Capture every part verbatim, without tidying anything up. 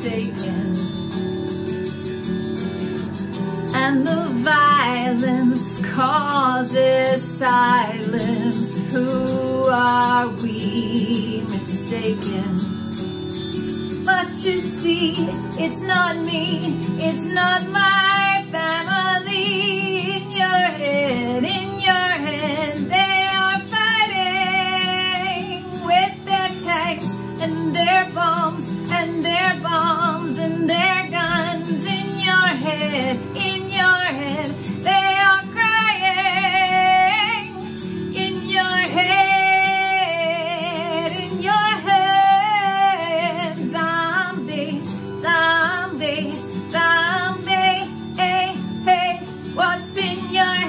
mistaken, and the violence causes silence. Who are we mistaken? But you see, it's not me, it's not my family. In your head, in your head, they are fighting with their tanks and their bombs and their bombs and their guns. In your head, in your head, they are crying. In your head, in your head, zombie, zombie, zombie, hey, hey, what's in your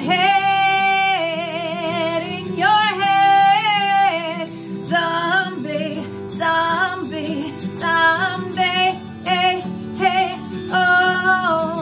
head, in your head, zombie, zombie, zombie, hey, hey, oh.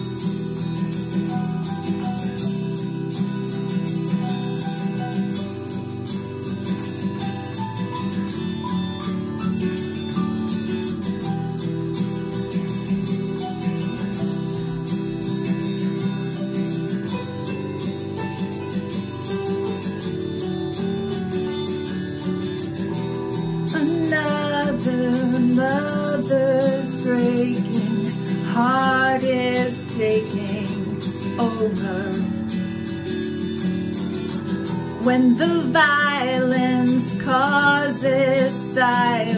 Another mother's breaking, heart is taking over. When the violence causes silence,